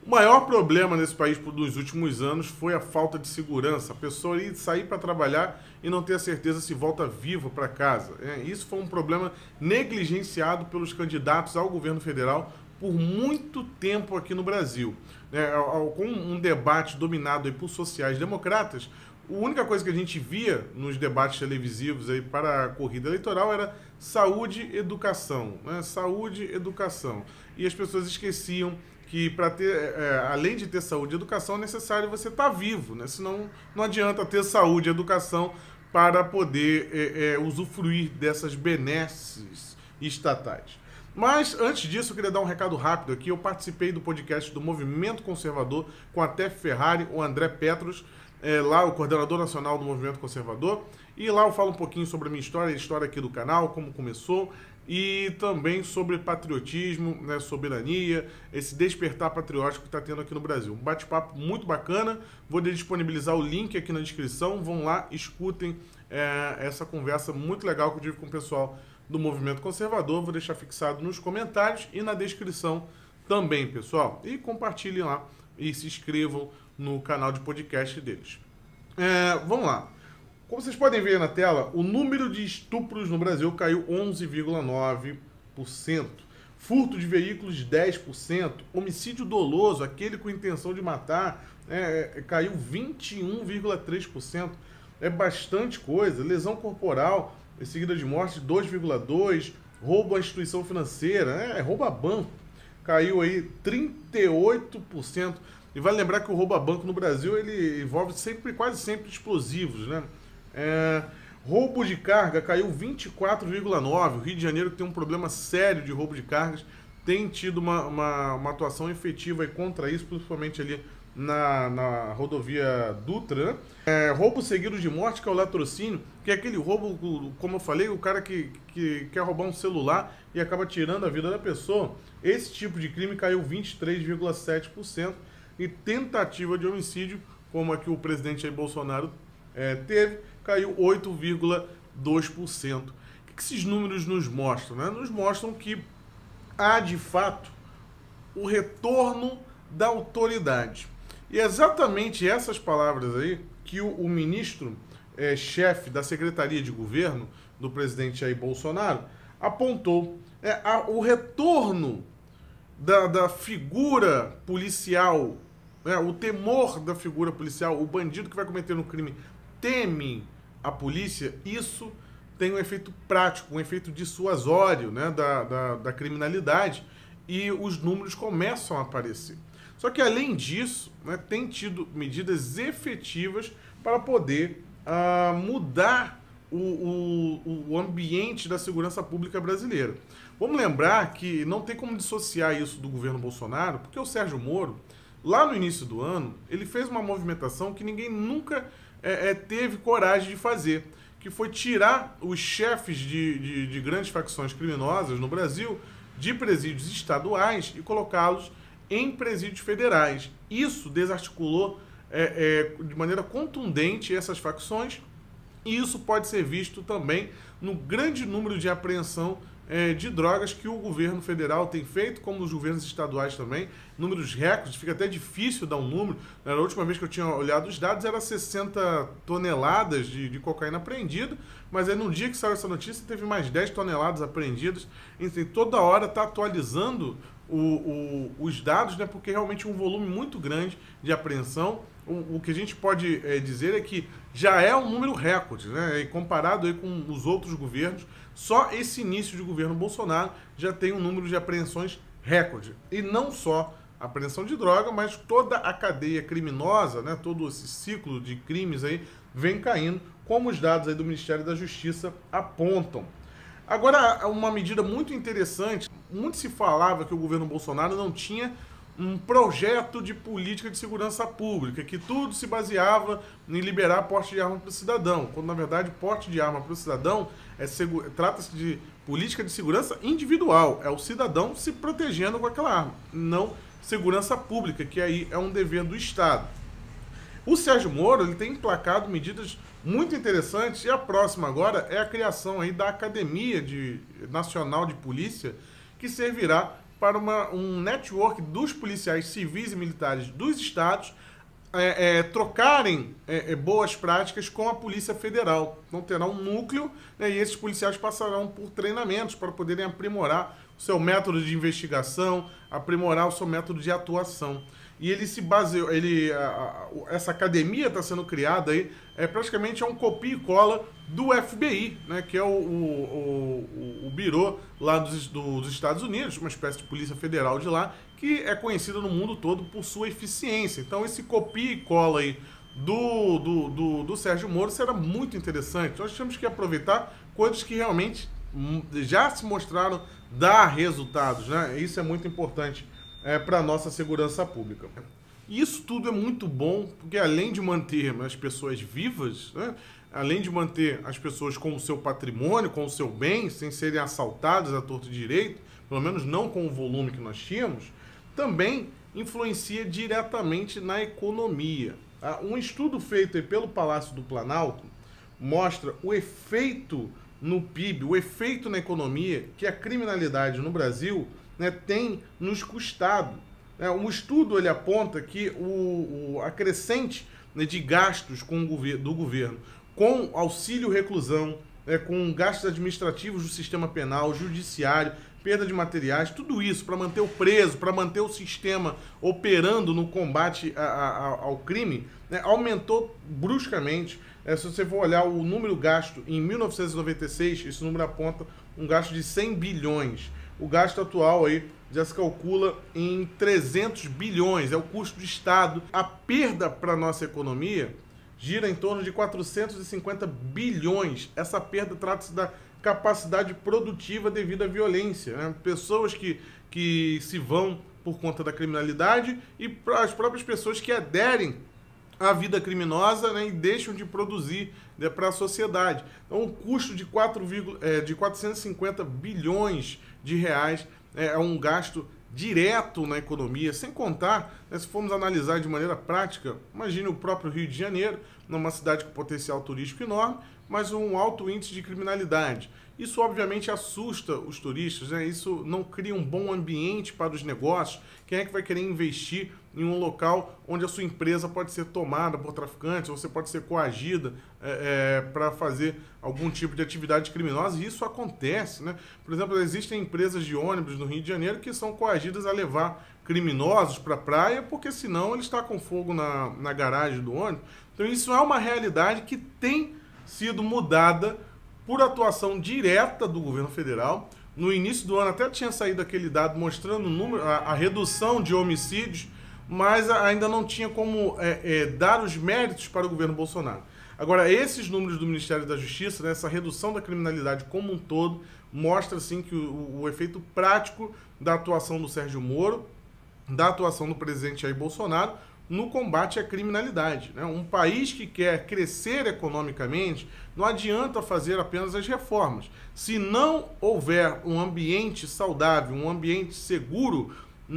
O maior problema nesse país nos últimos anos foi a falta de segurança. A pessoa ir sair para trabalhar e não ter a certeza se volta vivo para casa. Isso foi um problema negligenciado pelos candidatos ao governo federal por muito tempo aqui no Brasil. Com um debate dominado aí por sociais-democratas, a única coisa que a gente via nos debates televisivos aí para a corrida eleitoral era saúde e educação. Saúde e educação. E as pessoas esqueciam que para ter, além de ter saúde e educação, é necessário você estar vivo, né? Senão não adianta ter saúde e educação para poder usufruir dessas benesses estatais. Mas, antes disso, eu queria dar um recado rápido aqui. Eu participei do podcast do Movimento Conservador com a Tef Ferrari, o André Petros, lá o coordenador nacional do Movimento Conservador. E lá eu falo um pouquinho sobre a minha história, a história aqui do canal, como começou, e também sobre patriotismo, né, soberania, esse despertar patriótico que está tendo aqui no Brasil. Um bate-papo muito bacana, vou disponibilizar o link aqui na descrição, vão lá, escutem essa conversa muito legal que eu tive com o pessoal do Movimento Conservador, vou deixar fixado nos comentários e na descrição também, pessoal. E compartilhem lá e se inscrevam no canal de podcast deles. Vamos lá. Como vocês podem ver na tela, o número de estupros no Brasil caiu 11,9%. Furto de veículos, 10%. Homicídio doloso, aquele com intenção de matar, caiu 21,3%. É bastante coisa. Lesão corporal, seguida de morte, 2,2%. Roubo à instituição financeira, roubo a banco, caiu aí 38%. E vale lembrar que o roubo a banco no Brasil, ele envolve quase sempre explosivos, né? Roubo de carga caiu 24,9%. O Rio de Janeiro, que tem um problema sério de roubo de cargas, tem tido uma atuação efetiva aí contra isso, principalmente ali na rodovia Dutra, né? Roubo seguido de morte, que é o latrocínio, que é aquele roubo, como eu falei, o cara que quer roubar um celular e acaba tirando a vida da pessoa. Esse tipo de crime caiu 23,7%. E tentativa de homicídio, como aqui o presidente Jair Bolsonaro teve, caiu 8,2%. O que esses números nos mostram? Nos mostram que há, de fato, o retorno da autoridade. E é exatamente essas palavras aí que o ministro, chefe da Secretaria de Governo do presidente Jair Bolsonaro, apontou. O retorno da figura policial, o temor da figura policial, o bandido que vai cometer um crime teme a polícia, isso tem um efeito prático, um efeito dissuasório, né, da criminalidade, e os números começam a aparecer. Só que, além disso, né, tem tido medidas efetivas para poder mudar o ambiente da segurança pública brasileira. Vamos lembrar que não tem como dissociar isso do governo Bolsonaro, porque o Sérgio Moro, lá no início do ano, ele fez uma movimentação que ninguém nunca teve coragem de fazer, que foi tirar os chefes de grandes facções criminosas no Brasil de presídios estaduais e colocá-los em presídios federais. Isso desarticulou de maneira contundente essas facções, e isso pode ser visto também no grande número de apreensão de drogas que o governo federal tem feito, como os governos estaduais também, números recordes, fica até difícil dar um número. Na última vez que eu tinha olhado os dados, era 60 toneladas de cocaína apreendida, mas aí no dia que saiu essa notícia, teve mais 10 toneladas apreendidas. Enfim, toda hora está atualizando os dados, né, porque realmente um volume muito grande de apreensão. O que a gente pode dizer é que já é um número recorde, né? E comparado aí com os outros governos, só esse início de governo Bolsonaro já tem um número de apreensões recorde. E não só a apreensão de droga, mas toda a cadeia criminosa, né? Todo esse ciclo de crimes aí vem caindo, como os dados aí do Ministério da Justiça apontam. Agora, uma medida muito interessante, muito se falava que o governo Bolsonaro não tinha um projeto de política de segurança pública, que tudo se baseava em liberar porte de arma para o cidadão, quando na verdade porte de arma para o cidadão trata-se de política de segurança individual, é o cidadão se protegendo com aquela arma, não segurança pública, que aí é um dever do Estado. O Sérgio Moro ele tem emplacado medidas muito interessantes, e a próxima agora é a criação aí da Academia Nacional de Polícia, que servirá para um network dos policiais civis e militares dos estados trocarem boas práticas com a Polícia Federal. Então terá um núcleo, né, e esses policiais passarão por treinamentos para poderem aprimorar o seu método de investigação, aprimorar o seu método de atuação. E ele se baseou, essa academia está sendo criada aí, praticamente é um copia e cola do FBI, né, que é o Bureau lá dos Estados Unidos, uma espécie de polícia federal de lá, que é conhecida no mundo todo por sua eficiência. Então esse copia e cola aí do Sérgio Moro será muito interessante. Nós temos que aproveitar coisas que realmente já se mostraram dar resultados, né? Isso é muito importante para a nossa segurança pública. E isso tudo é muito bom, porque além de manter as pessoas vivas, né, além de manter as pessoas com o seu patrimônio, com o seu bem, sem serem assaltadas à torto e direito, pelo menos não com o volume que nós tínhamos, também influencia diretamente na economia. Um estudo feito aí pelo Palácio do Planalto mostra o efeito no PIB, o efeito na economia que a criminalidade no Brasil, né, tem nos custado. Um estudo ele aponta que a crescente, né, de gastos do governo com auxílio reclusão, com gastos administrativos do sistema penal, judiciário, perda de materiais, tudo isso para manter o preso, para manter o sistema operando no combate ao crime, né, aumentou bruscamente. Se você for olhar o número gasto em 1996, esse número aponta um gasto de 100 bilhões. O gasto atual aí já se calcula em 300 bilhões, é o custo do Estado. A perda para a nossa economia gira em torno de 450 bilhões. Essa perda trata-se da capacidade produtiva devido à violência, né? Pessoas que se vão por conta da criminalidade e as próprias pessoas que aderem à vida criminosa, né, e deixam de produzir, né, para a sociedade. Então, o custo de 450 bilhões de reais é um gasto direto na economia, sem contar, né, se formos analisar de maneira prática, imagine o próprio Rio de Janeiro, numa cidade com potencial turístico enorme, mas um alto índice de criminalidade. Isso obviamente assusta os turistas, né? Isso não cria um bom ambiente para os negócios. Quem é que vai querer investir em um local onde a sua empresa pode ser tomada por traficantes, ou você pode ser coagida para fazer algum tipo de atividade criminosa? E isso acontece, né? Por exemplo, existem empresas de ônibus no Rio de Janeiro que são coagidas a levar criminosos para a praia, porque senão eles tacam fogo na garagem do ônibus. Então isso é uma realidade que tem sido mudada por atuação direta do governo federal. No início do ano até tinha saído aquele dado mostrando o número, a redução de homicídios, mas ainda não tinha como dar os méritos para o governo Bolsonaro. Agora, esses números do Ministério da Justiça, né, essa redução da criminalidade como um todo, mostra sim que o efeito prático da atuação do Sérgio Moro, da atuação do presidente Jair Bolsonaro, no combate à criminalidade, né? Um país que quer crescer economicamente não adianta fazer apenas as reformas. Se não houver um ambiente saudável, um ambiente seguro,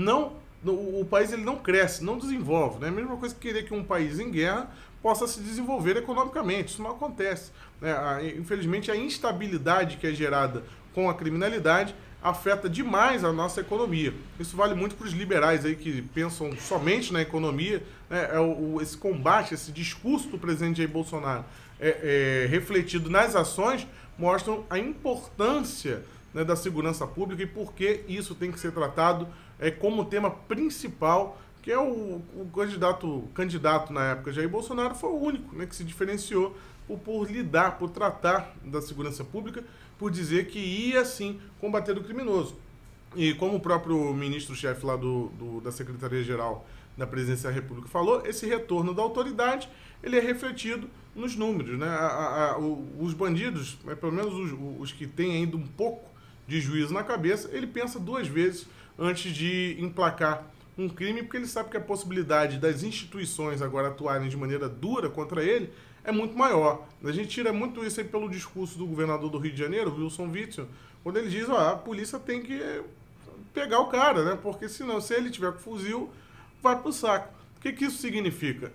o país ele não cresce, não desenvolve, né? A mesma coisa que querer que um país em guerra possa se desenvolver economicamente. Isso não acontece, né? Infelizmente, a instabilidade que é gerada com a criminalidade afeta demais a nossa economia. Isso vale muito para os liberais aí que pensam somente na economia, né? Esse combate, esse discurso do presidente Jair Bolsonaro refletido nas ações mostram a importância, né, da segurança pública e por que isso tem que ser tratado como tema principal, que é o candidato na época Jair Bolsonaro foi o único, né, que se diferenciou por tratar da segurança pública, por dizer que ia, sim, combater o criminoso. E como o próprio ministro-chefe lá da Secretaria-Geral da Presidência da República falou, esse retorno da autoridade ele é refletido nos números, né? Os bandidos, pelo menos os que têm ainda um pouco de juízo na cabeça, ele pensa duas vezes antes de emplacar um crime, porque ele sabe que a possibilidade das instituições agora atuarem de maneira dura contra ele é muito maior. A gente tira muito isso aí pelo discurso do governador do Rio de Janeiro, Wilson Witzel, quando ele diz, a polícia tem que pegar o cara, né? Porque senão, se ele tiver com fuzil, vai pro saco. O que isso significa?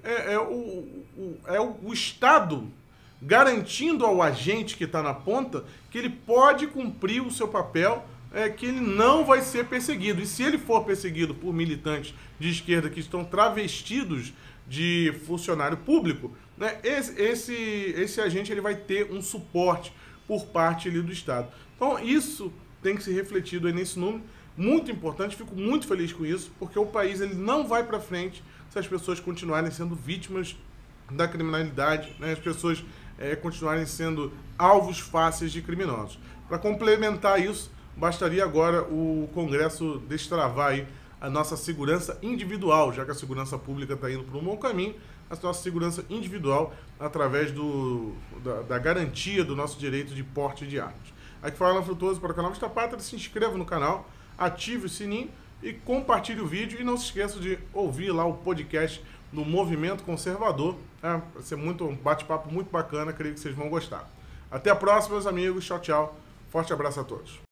O Estado garantindo ao agente que está na ponta que ele pode cumprir o seu papel que ele não vai ser perseguido. E se ele for perseguido por militantes de esquerda que estão travestidos de funcionário público, né, esse agente ele vai ter um suporte por parte ali do Estado. Então isso tem que ser refletido aí nesse número, muito importante, fico muito feliz com isso, porque o país ele não vai para frente se as pessoas continuarem sendo vítimas da criminalidade, né, as pessoas continuarem sendo alvos fáceis de criminosos. Para complementar isso, bastaria agora o Congresso destravar aí a nossa segurança individual, já que a segurança pública está indo por um bom caminho, a nossa segurança individual através da garantia do nosso direito de porte de armas. Aqui fala Alan Frutuoso para o canal Vista Pátria, se inscreva no canal, ative o sininho e compartilhe o vídeo e não se esqueça de ouvir lá o podcast do Movimento Conservador, vai ser um bate-papo muito bacana, creio que vocês vão gostar. Até a próxima, meus amigos, tchau, tchau, forte abraço a todos.